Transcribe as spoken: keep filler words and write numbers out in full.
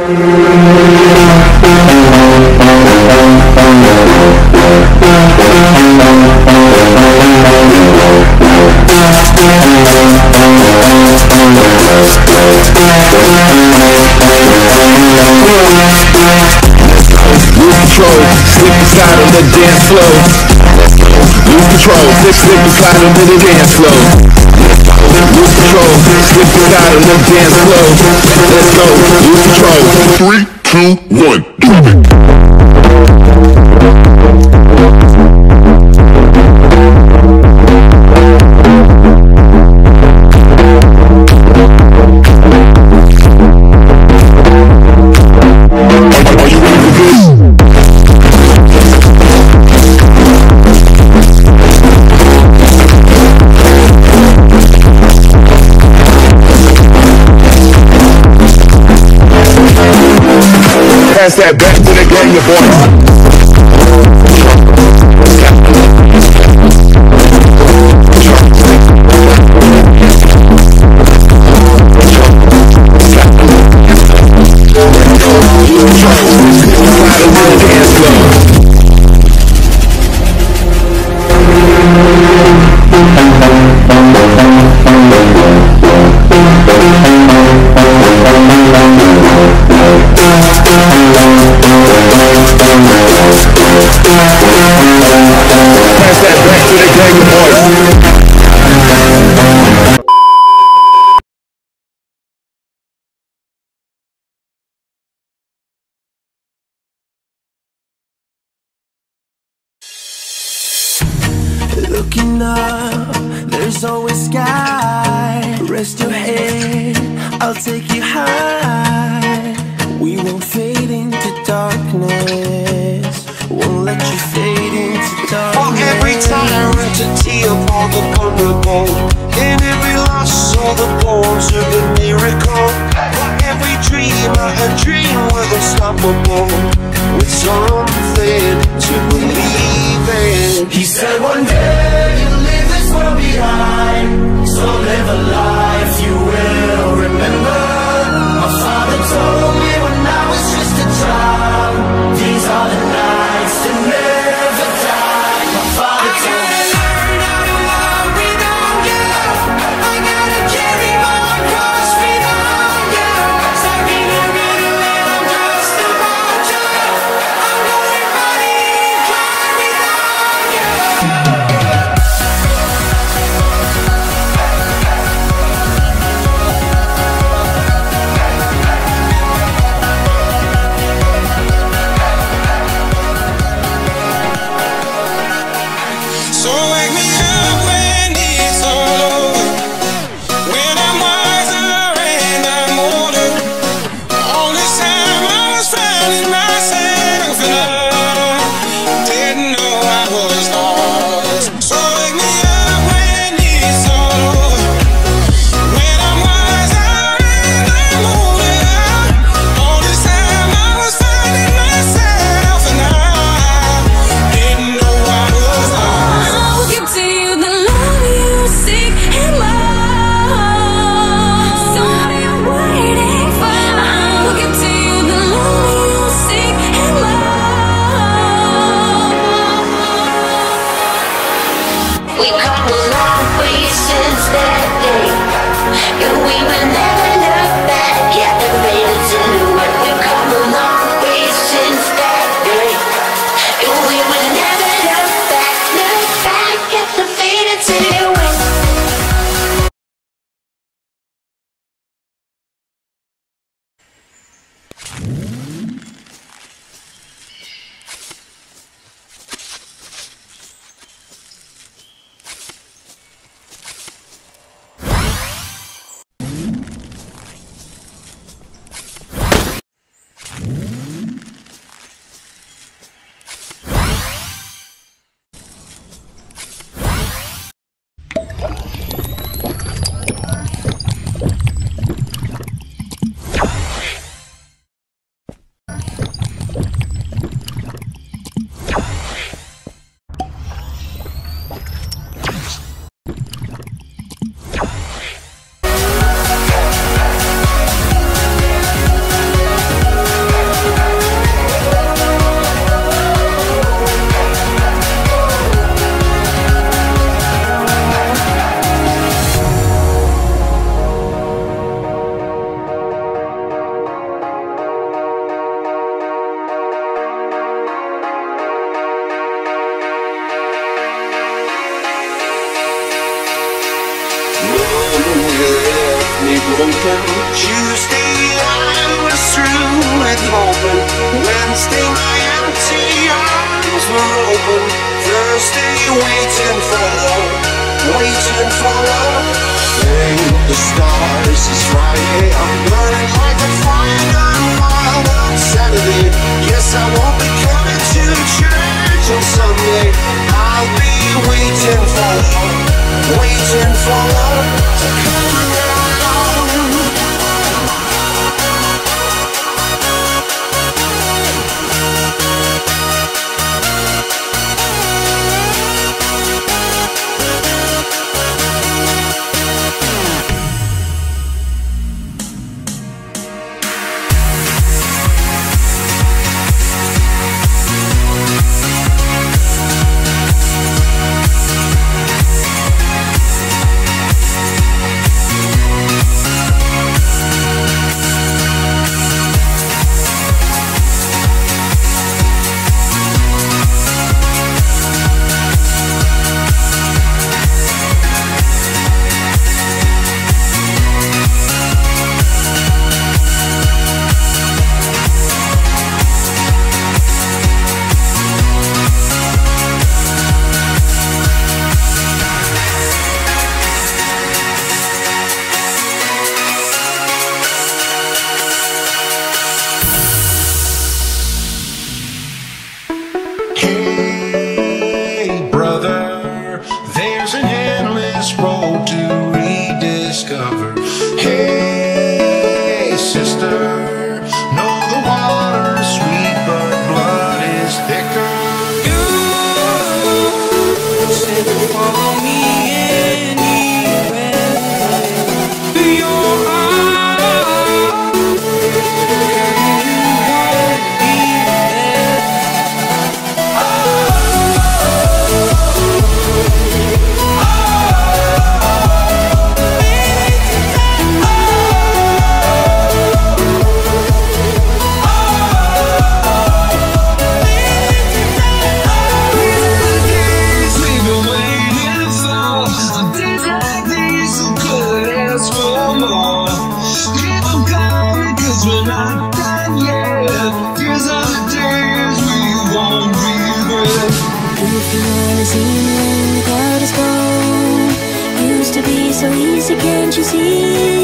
Slide on the dance floor. Lose control, slip, slip and slide on the dance floor. Lose control, slip and slide on the dance floor. Let's go, lose control. Three, two, one, drop it. Pass that back to the gang, your boy. Looking up, there's always sky. Rest your head, I'll take you high. We won't fade into darkness. Won't let you fade into darkness. For every tyrant a tear for the vulnerable. In every loss all the bones of a miracle. For every dreamer a dream was unstoppable. With something to believe in. He said one day you'll leave this world behind. So live a life you will remember. My father told me when I was just a child, these are the nights to never die. My father told me I gotta learn how to walk without you. I gotta carry my cross without you. Stuck in the middle and I'm just about you. I'm going running, cry without you. Tuesday I was through with hoping. Wednesday my empty arms were open. Thursday waiting for love, waiting for love. Thank the stars, it's Friday. I'm burning like a fire on wild on Saturday. Yes, I won't be coming to church on Sunday. I'll be waiting for love, waiting for love to come around. So easy, can't you see?